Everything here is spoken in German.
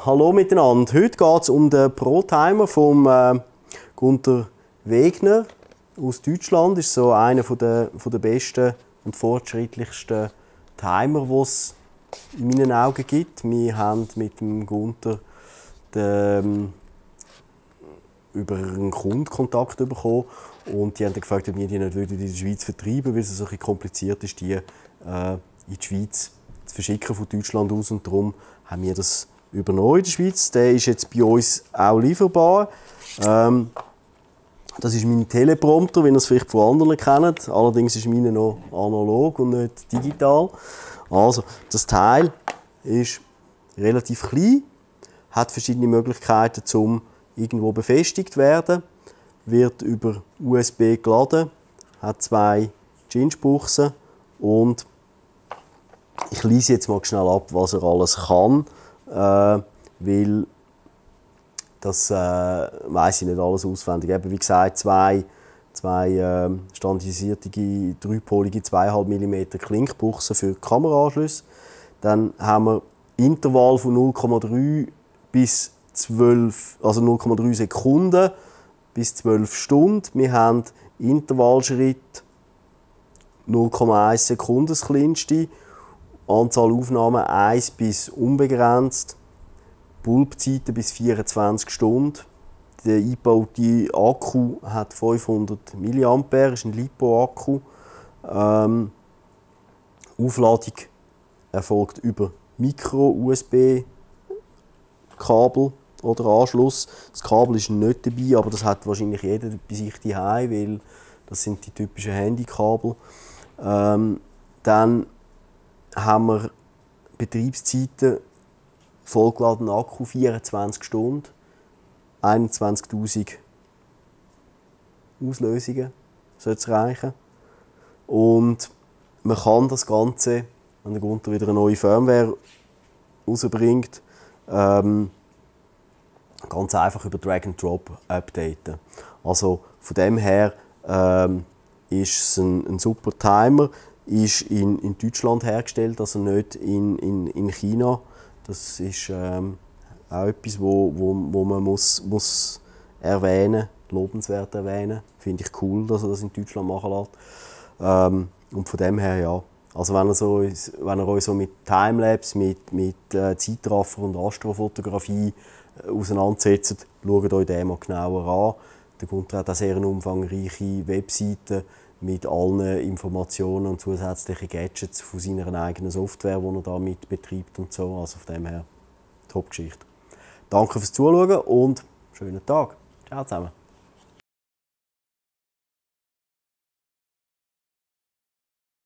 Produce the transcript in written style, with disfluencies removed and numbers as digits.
Hallo miteinander. Heute geht es um den Pro-Timer von Gunter Wegner aus Deutschland. Das ist so einer der besten und fortschrittlichsten Timer, die es in meinen Augen gibt. Wir haben mit dem Gunter über einen Kunden Kontakt bekommen und die haben dann gefragt, ob wir die nicht in der Schweiz vertreiben, weil es so ein bisschen kompliziert ist, die in die Schweiz zu verschicken von Deutschland aus, und darum haben wir das übernommen in der Schweiz. Der ist jetzt bei uns auch lieferbar. Das ist mein Teleprompter, wie ihr es vielleicht von anderen kennt. Allerdings ist meine noch analog und nicht digital. Also, das Teil ist relativ klein, hat verschiedene Möglichkeiten, um irgendwo befestigt zu werden, wird über USB geladen, hat 2 Ginge-Buchsen und ich lese jetzt mal schnell ab, was er alles kann, weil das weiss ich nicht alles auswendig. Eben, wie gesagt, zwei standardisierte, dreipolige 2,5 mm Klinkbuchsen für Kameraanschlüsse. Dann haben wir Intervall von 0,3 bis 12, also 0,3 Sekunden bis 12 Stunden. Wir haben Intervallschritt 0,1 Sekunden, das kleinste. Anzahl Aufnahmen 1 bis unbegrenzt. Bulbzeiten bis 24 Stunden. Der eingebaute Akku hat 500 mAh, ist ein LiPo-Akku. Aufladung erfolgt über Micro-USB-Kabel oder Anschluss. Das Kabel ist nicht dabei, aber das hat wahrscheinlich jeder bei sich zu Hause, weil das sind die typischen Handykabel. Dann haben wir Betriebszeiten, vollgeladener Akku 24 Stunden, 21'000 Auslösungen sollte es reichen. Und man kann das Ganze, wenn der Gunter wieder eine neue Firmware rausbringt, ganz einfach über Drag and Drop updaten. Also von dem her ist es ein super Timer, ist in Deutschland hergestellt, also nicht in China. Das ist auch etwas, wo man muss erwähnen, lobenswert erwähnen. Finde ich cool, dass er das in Deutschland machen lässt. Und von dem her, ja. Also wenn ihr euch so mit Timelapse, mit Zeitraffer und Astrofotografie auseinandersetzt, schaut euch den mal genauer an. Der Gunter hat auch sehr eine umfangreiche Webseite mit allen Informationen und zusätzlichen Gadgets von seiner eigenen Software, die er damit betreibt und so. Also von dem her, Top-Geschichte. Danke fürs Zuschauen und schönen Tag. Ciao zusammen.